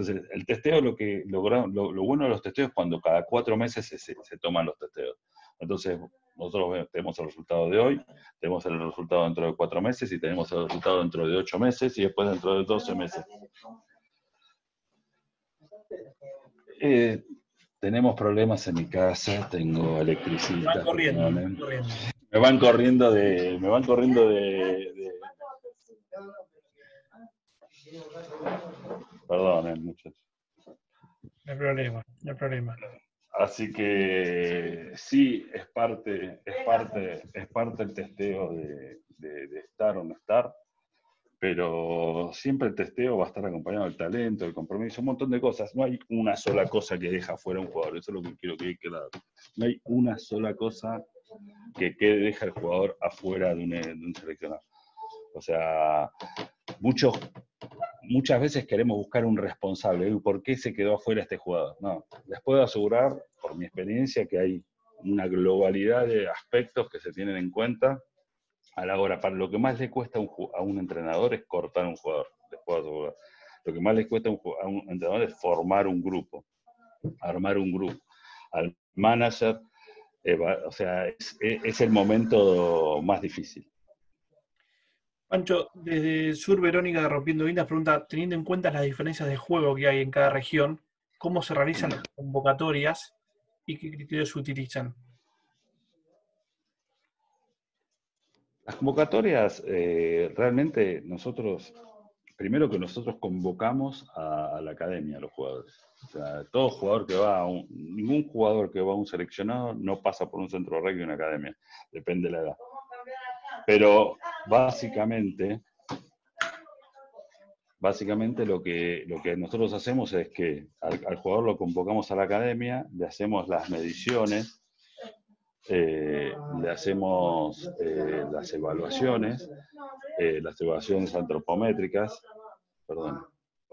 Entonces, el testeo, lo bueno de los testeos es cuando cada 4 meses se toman los testeos. Entonces, nosotros tenemos el resultado de hoy, tenemos el resultado dentro de 4 meses y tenemos el resultado dentro de 8 meses y después dentro de 12 meses. Tenemos problemas en mi casa, tengo electricistas. Me van corriendo de... Perdón, muchachos. No hay problema, no hay problema. Así que sí, es parte el testeo de estar o no estar, pero siempre el testeo va a estar acompañado del talento, del compromiso, un montón de cosas. No hay una sola cosa que deja fuera un jugador, eso es lo que quiero que quede claro. No hay una sola cosa que deja al jugador afuera de un seleccionado. O sea, muchas veces queremos buscar un responsable. ¿Por qué se quedó afuera este jugador? No, les puedo asegurar, por mi experiencia, que hay una globalidad de aspectos que se tienen en cuenta a la hora. Para lo que más le cuesta a un entrenador es cortar a un jugador, les puedo asegurar. Lo que más le cuesta a un entrenador es formar un grupo, armar un grupo. Al manager, o sea, es el momento más difícil. Pancho, desde Sur Verónica de Rompiendo Vindas pregunta, teniendo en cuenta las diferencias de juego que hay en cada región, ¿cómo se realizan las convocatorias y qué criterios se utilizan? Las convocatorias, realmente primero que nosotros convocamos a la academia, a los jugadores. O sea, todo jugador que va ningún jugador que va a un seleccionado no pasa por un centro de rugby y una academia, depende de la edad. Pero básicamente lo que nosotros hacemos es que al jugador lo convocamos a la academia, le hacemos las mediciones, le hacemos las evaluaciones antropométricas, perdón.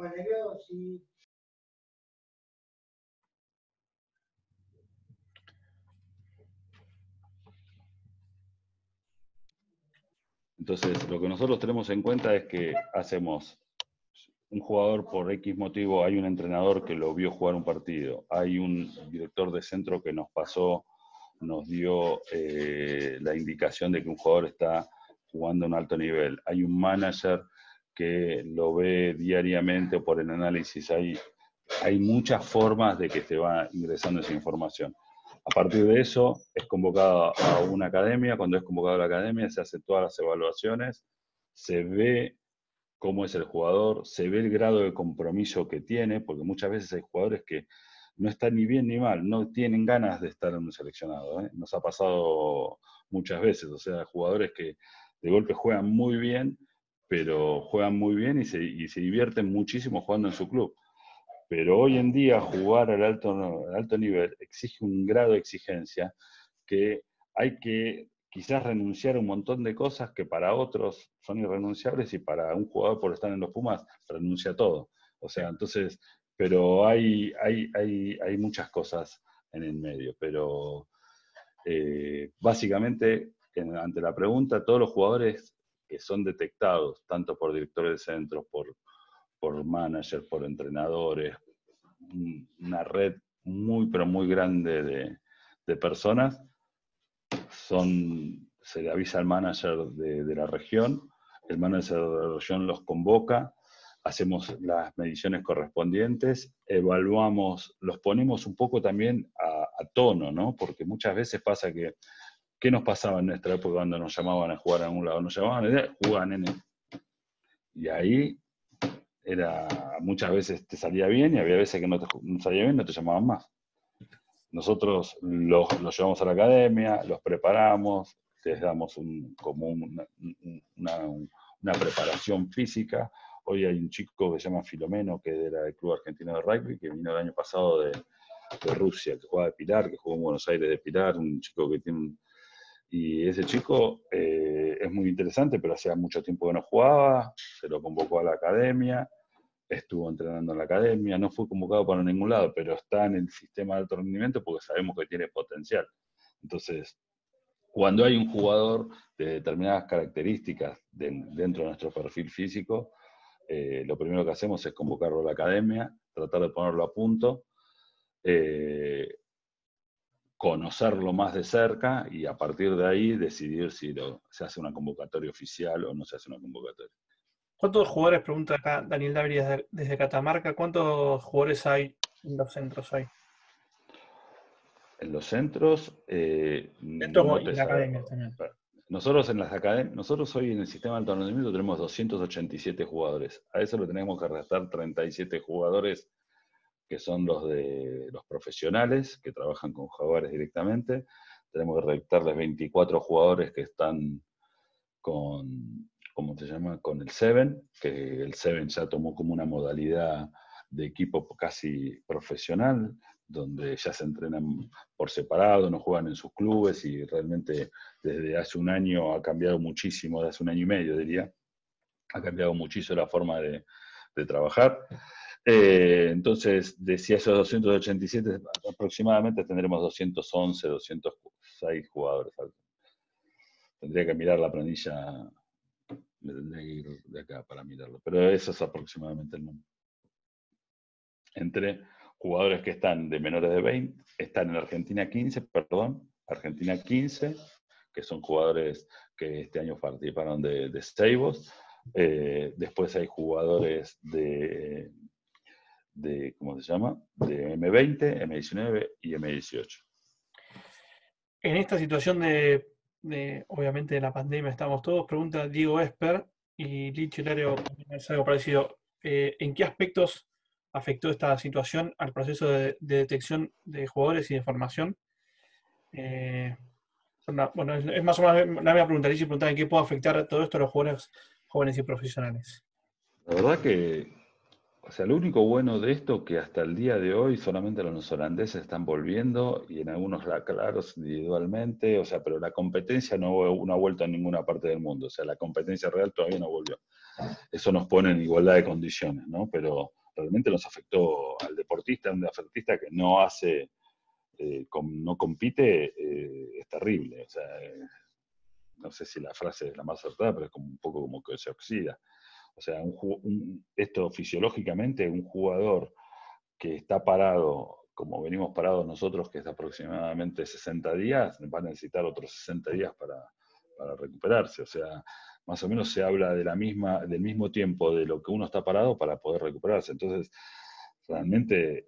Entonces, lo que nosotros tenemos en cuenta es que hacemos un jugador por X motivo, hay un entrenador que lo vio jugar un partido, hay un director de centro que nos dio la indicación de que un jugador está jugando a un alto nivel, hay un manager que lo ve diariamente por el análisis, hay muchas formas de que se va ingresando esa información. A partir de eso, es convocado a una academia. Cuando es convocado a la academia, se hacen todas las evaluaciones, se ve cómo es el jugador, se ve el grado de compromiso que tiene, porque muchas veces hay jugadores que no están ni bien ni mal, no tienen ganas de estar en un seleccionado. Nos ha pasado muchas veces, o sea, jugadores que de golpe juegan muy bien, pero juegan muy bien y se divierten muchísimo jugando en su club. Pero hoy en día jugar al alto nivel exige un grado de exigencia que hay que quizás renunciar a un montón de cosas que para otros son irrenunciables y para un jugador por estar en los Pumas renuncia a todo. O sea, entonces, pero hay muchas cosas en el medio. Pero básicamente, ante la pregunta, todos los jugadores que son detectados, tanto por directores de centros, por managers, por entrenadores, una red muy, pero muy grande de personas, se le avisa al manager de la región, el manager de la región los convoca, hacemos las mediciones correspondientes, evaluamos, los ponemos un poco también a tono, ¿no? Porque muchas veces pasa que, ¿qué nos pasaba en nuestra época cuando nos llamaban a jugar a algún lado? Nos llamaban a jugar, nene. Y ahí muchas veces te salía bien y había veces que no salía bien, no te llamaban más. Nosotros los llevamos a la academia, los preparamos, les damos como una preparación física. Hoy hay un chico que se llama Filomeno, que era del Club Argentino de Rugby, que vino el año pasado de Rusia, que juega de Pilar, que jugó en Buenos Aires de Pilar, un chico que tiene y ese chico es muy interesante, pero hacía mucho tiempo que no jugaba, se lo convocó a la academia, estuvo entrenando en la academia, no fue convocado para ningún lado, pero está en el sistema de alto rendimiento porque sabemos que tiene potencial. Entonces, cuando hay un jugador de determinadas características dentro de nuestro perfil físico, lo primero que hacemos es convocarlo a la academia tratar de ponerlo a punto, conocerlo más de cerca y a partir de ahí decidir si se hace una convocatoria oficial o no se hace una convocatoria. ¿Cuántos jugadores, pregunta acá Daniel Dávila desde Catamarca, cuántos jugadores hay en los centros hoy? En los centros, Centros no y te en la sabe. academia también. Nosotros en las academias, nosotros hoy en el sistema de alto rendimiento tenemos 287 jugadores. A eso le tenemos que restar 37 jugadores que son los de los profesionales, que trabajan con jugadores directamente. Tenemos que restarles 24 jugadores que están con, ¿cómo se llama? Con el Seven, que el Seven ya tomó como una modalidad de equipo casi profesional, donde ya se entrenan por separado, no juegan en sus clubes y realmente desde hace un año ha cambiado muchísimo, de hace un año y medio diría, ha cambiado muchísimo la forma de trabajar. Entonces, decía esos 287, aproximadamente tendremos 211, 206 jugadores. Tendría que mirar la planilla, me tendría que ir de acá para mirarlo, pero eso es aproximadamente el número. Entre jugadores que están de menores de 20, están en Argentina 15, perdón, Argentina 15, que son jugadores que este año participaron de Seibos. Después hay jugadores de, ¿cómo se llama? De M20, M19 y M18. En esta situación obviamente, de la pandemia estamos todos, pregunta Diego Esper, y Licho Hilario también es algo parecido. ¿En qué aspectos afectó esta situación al proceso de detección de jugadores y de formación? Bueno, es más o menos la misma pregunta. Licho preguntaba en qué puede afectar todo esto a los jugadores jóvenes y profesionales. La verdad que, o sea, lo único bueno de esto que hasta el día de hoy solamente los holandeses están volviendo y en algunos claros individualmente, o sea, pero la competencia no ha vuelto a ninguna parte del mundo, o sea, la competencia real todavía no volvió. Eso nos pone en igualdad de condiciones, ¿no? Pero realmente nos afectó al deportista, un deportista que no hace, no compite, es terrible, o sea, no sé si la frase es la más acertada, pero es como un poco como que se oxida. O sea, esto fisiológicamente, un jugador que está parado, como venimos parados nosotros, que es aproximadamente 60 días, va a necesitar otros 60 días para recuperarse. O sea, más o menos se habla del mismo tiempo de lo que uno está parado para poder recuperarse. Entonces, realmente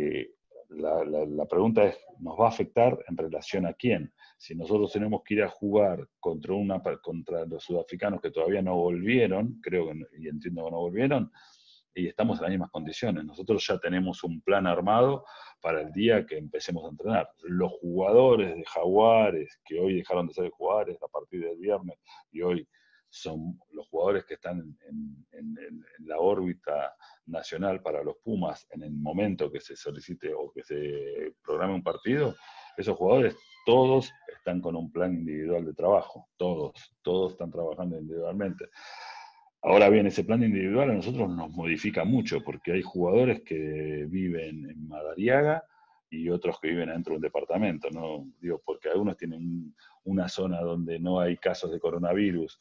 la pregunta es, ¿nos va a afectar en relación a quién? Si nosotros tenemos que ir a jugar contra los sudafricanos que todavía no volvieron, creo y entiendo que no volvieron, y estamos en las mismas condiciones. Nosotros ya tenemos un plan armado para el día que empecemos a entrenar. Los jugadores de Jaguares, que hoy dejaron de ser jugadores a partir del viernes, y hoy son los jugadores que están en la órbita nacional para los Pumas en el momento que se solicite o que se programe un partido, esos jugadores todos están con un plan individual de trabajo, todos están trabajando individualmente. Ahora bien, ese plan individual a nosotros nos modifica mucho, porque hay jugadores que viven en Madariaga y otros que viven dentro de un departamento, ¿no? Digo, porque algunos tienen una zona donde no hay casos de coronavirus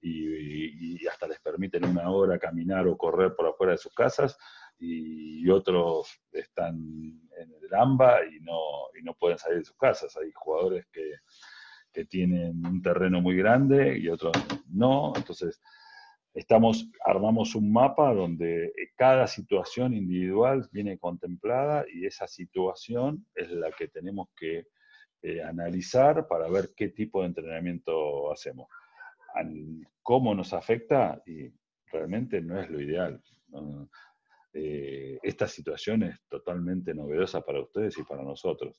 y hasta les permiten una hora caminar o correr por afuera de sus casas, y otros están en el AMBA y no pueden salir de sus casas. Hay jugadores que tienen un terreno muy grande y otros no, entonces armamos un mapa donde cada situación individual viene contemplada y esa situación es la que tenemos que analizar para ver qué tipo de entrenamiento hacemos. ¿Cómo nos afecta? Y realmente no es lo ideal, ¿no? Esta situación es totalmente novedosa para ustedes y para nosotros.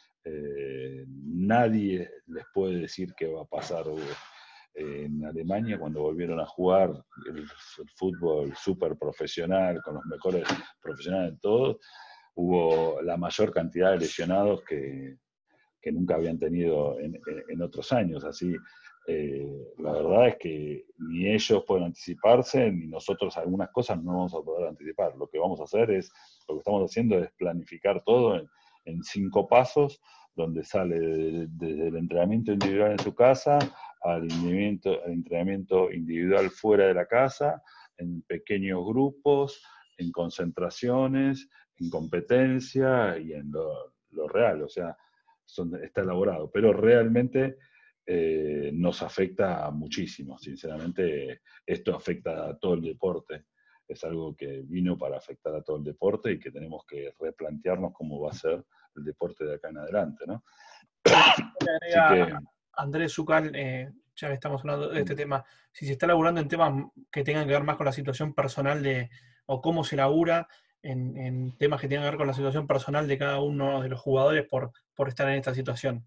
Nadie les puede decir qué va a pasar en Alemania cuando volvieron a jugar el fútbol súper profesional, con los mejores profesionales de todos. Hubo la mayor cantidad de lesionados que nunca habían tenido en otros años. Así, la verdad es que ni ellos pueden anticiparse, ni nosotros algunas cosas no vamos a poder anticipar. Lo que vamos a hacer lo que estamos haciendo es planificar todo en 5 pasos, donde sale desde el entrenamiento individual en su casa al entrenamiento individual fuera de la casa, en pequeños grupos, en concentraciones, en competencia y en lo real, o sea, está elaborado, pero realmente nos afecta muchísimo, sinceramente, esto afecta a todo el deporte, es algo que vino para afectar a todo el deporte y que tenemos que replantearnos cómo va a ser el deporte de acá en adelante, ¿no? Le Así agrega que... Andrés Zucal, ya que estamos hablando de este tema, si se está laburando en temas que tengan que ver más con la situación personal o cómo se labura en temas que tengan que ver con la situación personal de cada uno de los jugadores por estar en esta situación.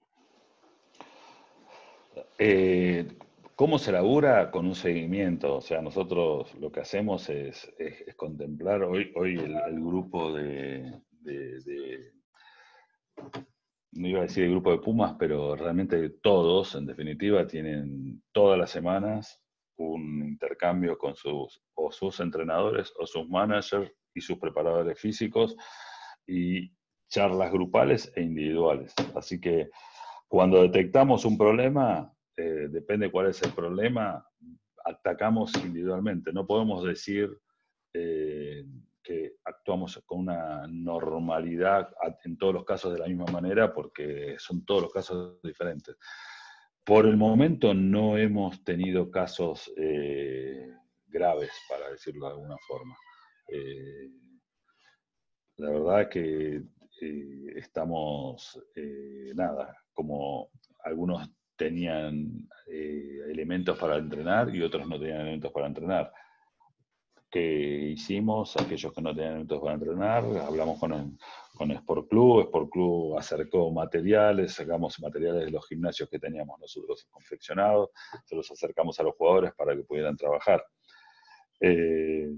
Eh, ¿Cómo se labura? Con un seguimiento. O sea, nosotros lo que hacemos es contemplar. Hoy el grupo no iba a decir el grupo de Pumas, pero realmente todos, en definitiva, tienen todas las semanas un intercambio con sus entrenadores o sus managers y sus preparadores físicos y charlas grupales e individuales. Así que cuando detectamos un problema, depende cuál es el problema, atacamos individualmente. No podemos decir que actuamos con una normalidad en todos los casos de la misma manera, porque son todos los casos diferentes. Por el momento no hemos tenido casos graves, para decirlo de alguna forma. Eh, la verdad es que estamos, nada, como algunos tenían elementos para entrenar y otros no tenían elementos para entrenar. ¿Qué hicimos? Aquellos que no tenían elementos para entrenar, hablamos con Sport Club. Sport Club acercó materiales, sacamos materiales de los gimnasios que teníamos nosotros confeccionados, se los acercamos a los jugadores para que pudieran trabajar. Eh,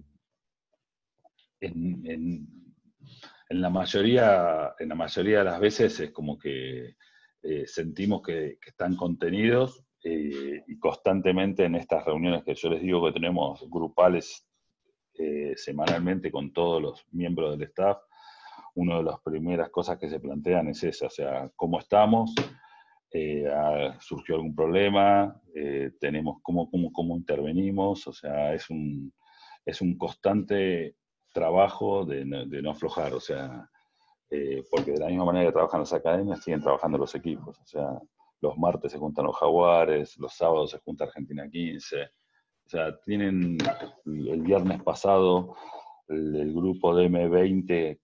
en, en, en la mayoría de las veces es como que sentimos que están contenidos y constantemente en estas reuniones que yo les digo que tenemos grupales semanalmente con todos los miembros del staff, una de las primeras cosas que se plantean es esa, o sea, ¿cómo estamos? ¿Surgió algún problema? Tenemos cómo intervenimos, o sea, es un constante trabajo de no aflojar, o sea, porque de la misma manera que trabajan las academias, siguen trabajando los equipos, o sea, los martes se juntan los Jaguares, los sábados se junta Argentina 15, o sea, tienen el viernes pasado el grupo de M20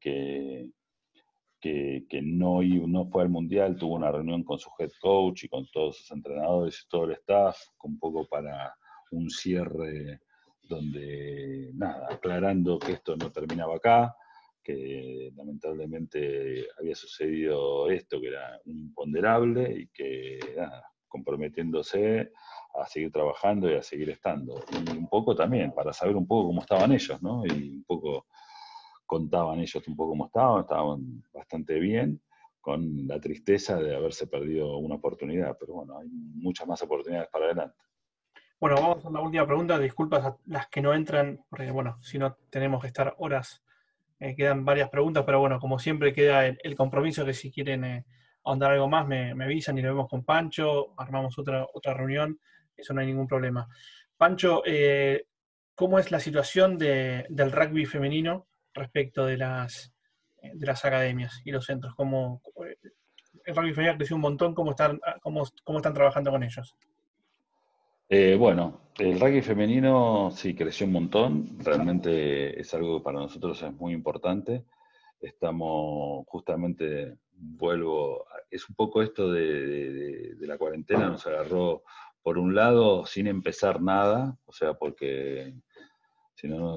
que no fue al Mundial, tuvo una reunión con su head coach y con todos sus entrenadores y todo el staff, un poco para un cierre donde, nada, aclarando que esto no terminaba acá, que lamentablemente había sucedido esto, que era un imponderable y que, nada, comprometiéndose a seguir trabajando y a seguir estando. Y un poco también para saber un poco cómo estaban ellos, ¿no? Y un poco contaban ellos un poco cómo estaban bastante bien, con la tristeza de haberse perdido una oportunidad, pero bueno, hay muchas más oportunidades para adelante. Bueno, vamos a la última pregunta. Disculpas a las que no entran, porque bueno, si no tenemos que estar horas. Quedan varias preguntas, pero bueno, como siempre queda el compromiso que si quieren ahondar algo más me avisan y lo vemos con Pancho, armamos otra reunión, eso no hay ningún problema. Pancho, ¿cómo es la situación del rugby femenino respecto de las academias y los centros? El rugby femenino creció un montón, ¿cómo están trabajando con ellos? Bueno, el rugby femenino sí creció un montón, realmente es algo que para nosotros es muy importante. Estamos justamente, es un poco esto de la cuarentena, nos agarró por un lado sin empezar nada, o sea, porque si no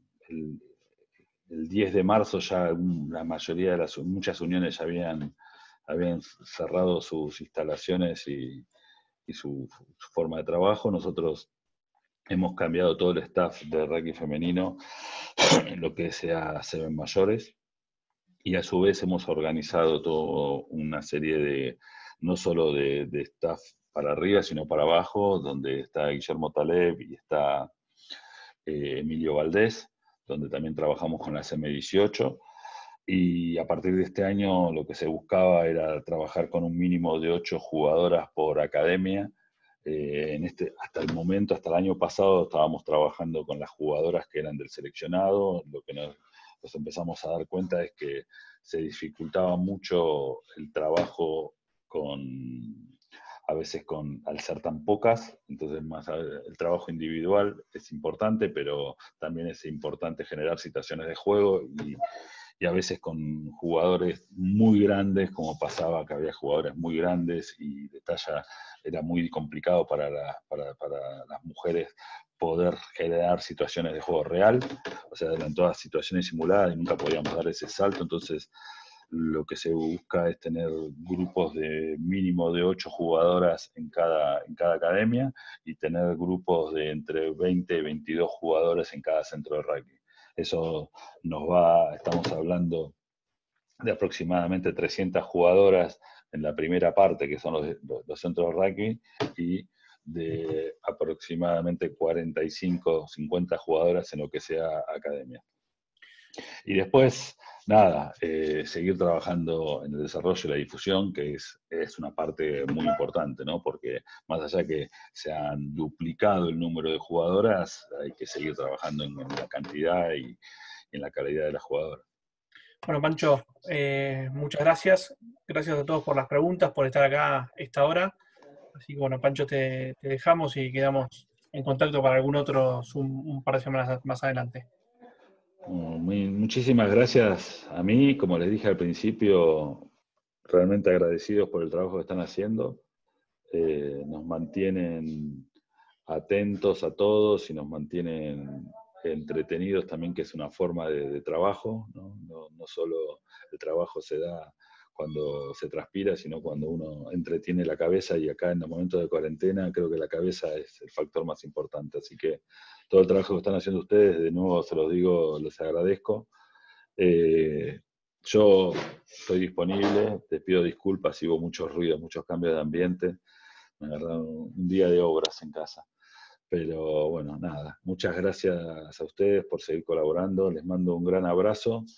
el 10 de marzo ya la mayoría de muchas uniones ya habían cerrado sus instalaciones y su forma de trabajo. Nosotros hemos cambiado todo el staff de rugby femenino en lo que sea Seven mayores y a su vez hemos organizado toda una serie no solo de staff para arriba, sino para abajo, donde está Guillermo Taleb y está Emilio Valdés, donde también trabajamos con la M18. Y a partir de este año lo que se buscaba era trabajar con un mínimo de 8 jugadoras por academia, hasta el momento, hasta el año pasado, estábamos trabajando con las jugadoras que eran del seleccionado. Lo que nos empezamos a dar cuenta es que se dificultaba mucho el trabajo a veces al ser tan pocas. Entonces el trabajo individual es importante, pero también es importante generar situaciones de juego y a veces con jugadores muy grandes, como pasaba que había jugadores muy grandes y de talla, era muy complicado para las mujeres poder generar situaciones de juego real. O sea, eran todas situaciones simuladas y nunca podíamos dar ese salto. Entonces lo que se busca es tener grupos de mínimo de 8 jugadoras en cada academia y tener grupos de entre 20 y 22 jugadores en cada centro de rugby. Eso estamos hablando de aproximadamente 300 jugadoras en la primera parte, que son los centros de rugby, y de aproximadamente 45 o 50 jugadoras en lo que sea academia. Y después, nada, seguir trabajando en el desarrollo y la difusión, que es una parte muy importante, ¿no? Porque más allá que se han duplicado el número de jugadoras, hay que seguir trabajando en la cantidad y en la calidad de las jugadoras. Bueno, Pancho, muchas gracias. Gracias a todos por las preguntas, por estar acá a esta hora. Así que bueno, Pancho, te dejamos y quedamos en contacto para algún otro un par de semanas más adelante. Muchísimas gracias a mí, como les dije al principio, realmente agradecidos por el trabajo que están haciendo. Nos mantienen atentos a todos y nos mantienen entretenidos también, que es una forma de trabajo, ¿no? No solo el trabajo se da cuando se transpira, sino cuando uno entretiene la cabeza, y acá en los momentos de cuarentena creo que la cabeza es el factor más importante. Así que todo el trabajo que están haciendo ustedes, de nuevo se los digo, les agradezco. Yo estoy disponible, te pido disculpas si hubo muchos ruidos, muchos cambios de ambiente. Me agarraron un día de obras en casa. Pero bueno, nada, muchas gracias a ustedes por seguir colaborando. Les mando un gran abrazo